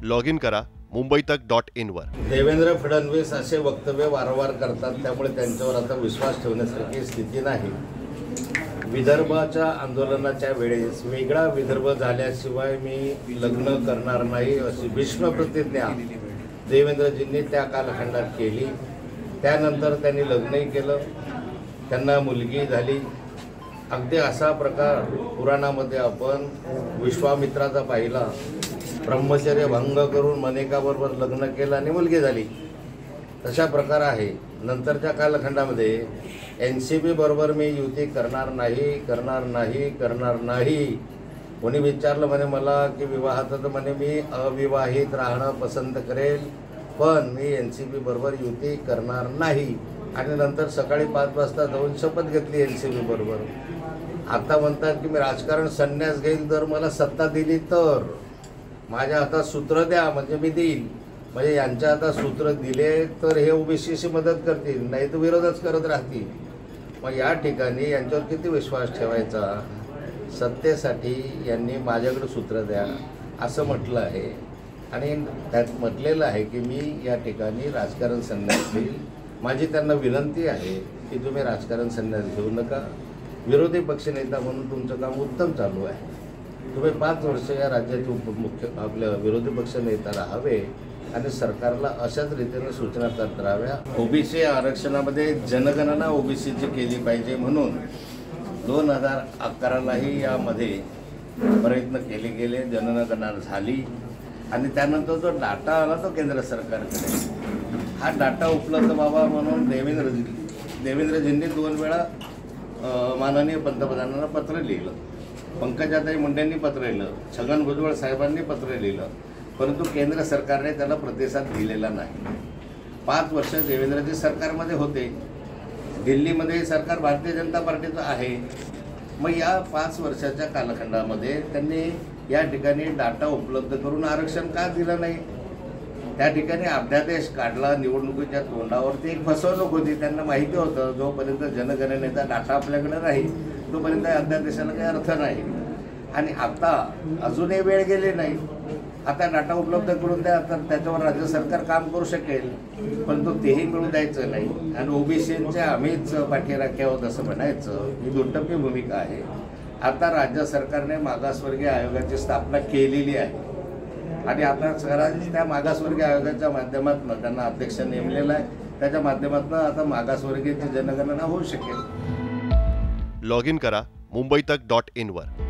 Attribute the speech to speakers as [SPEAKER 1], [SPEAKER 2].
[SPEAKER 1] Log in करा मुंबईतक.in वर।
[SPEAKER 2] देवेंद्र फडणवीस असे वक्तव्य वारंवार करतात, त्यामुळे त्यांच्यावर आता विश्वास ठेवण्यासारखी स्थिती नाही। विदर्भाच्या आंदोलनाच्या वेळेस वेगळा विदर्भ झाल्याशिवाय मी लग्न करणार नाही अशी भीष्म प्रतिज्ञा देवेंद्रजींनी त्या कालखंडात केली। त्यानंतर त्यांनी लग्नही केलं, त्यांना मुलगी झाली। अगदी असा प्रकार पुराणामध्ये आपण विश्वामित्राचा पाहिला, ब्रह्मचर्य भंग करून मनेकाबरोबर लग्न केलं आणि मुलगी झाली। तशा प्रकार आहे। नंतरच्या कालखंडामध्ये NCP बरोबर मी युती करणार नाही। कोणी विचारलं म्हणे मला की विवाहाचं, तर म्हणे मी अविवाहित राहणं पसंत करेल, पण मी NCP बरोबर युती करणार नाही। आणि नंतर सकाळी 5 वाजता जाऊन शपथ घेतली NCP बरोबर। आता म्हणतात की मी राजकारण संन्यास घेईल जर मला सत्ता दिली तर, माझ्या हातात सूत्र द्या म्हणजे मी देईल। म्हणजे यांच्या हातात सूत्र दिले तर हे ओबीसीशी मदत करतील, नाही तर विरोधच करत राहतील। मग या ठिकाणी यांच्यावर किती विश्वास ठेवायचा? सत्तेसाठी यांनी माझ्याकडे सूत्र द्या असं म्हटलं आहे आणि त्यात म्हटलेलं आहे की मी या ठिकाणी राजकारण संन्यास घेईल। माझी त्यांना विनंती आहे की तुम्ही राजकारण संन्यास घेऊ नका। विरोधी पक्षनेता म्हणून तुमचं काम उत्तम चालू आहे। तुम्ही 5 वर्ष या राज्याचे उपमुख्य आपल्या विरोधी पक्षनेता राहावे आणि सरकारला अशाच रीतीने सूचना करत राहाव्या। ओबीसी आरक्षणामध्ये जनगणना ओबीसीची केली पाहिजे म्हणून 2011लाही यामध्ये प्रयत्न केले गेले, जनगणना झाली आणि त्यानंतर जो डाटा आला तो केंद्र सरकारकडे। हा डाटा उपलब्ध व्हावा म्हणून देवेंद्रजींनी 2 वेळा माननीय पंतप्रधानांना पत्र लिहिलं, पंकजाताई मुंडेंनी पत्र लिहिलं, छगन भुजबळ साहेबांनी पत्र लिहिलं, परंतु केंद्र सरकारने त्याला प्रतिसाद दिलेला नाही। 5 वर्ष देवेंद्रजी सरकारमध्ये होते, दिल्लीमध्ये सरकार भारतीय जनता पार्टीचं आहे। मग या 5 वर्षाच्या कालखंडामध्ये त्यांनी या ठिकाणी डाटा उपलब्ध करून आरक्षण का दिलं नाही? त्या ठिकाणी अध्यादेश काढला, निवडणुकीच्या तोंडावरती एक फसवणूक होती। त्यांना माहिती होतं जोपर्यंत जनगणनेचा डाटा आपल्याकडे राहील तोपर्यंत अध्यादेशाला काही अर्थ नाही। आणि आता अजूनही वेळ गेली नाही, आता डाटा उपलब्ध करून द्या, तर त्याच्यावर राज्य सरकार काम करू शकेल, परंतु तेही मिळू द्यायचं नाही आणि ओबीसींच्या आम्हीच पाठीराखे आहोत असं म्हणायचं ही दुटप्पी भूमिका आहे। आता राज्य सरकारने मागासवर्गीय आयोगाची स्थापना केलेली आहे आणि आता त्या मागासवर्गीय आयोगाच्या माध्यमातून त्यांना अध्यक्ष नेमलेला आहे, त्याच्या माध्यमातून आता मागासवर्गीयची जनगणना होऊ शकेल।
[SPEAKER 1] लॉग इन करा मुंबईतक.in वर।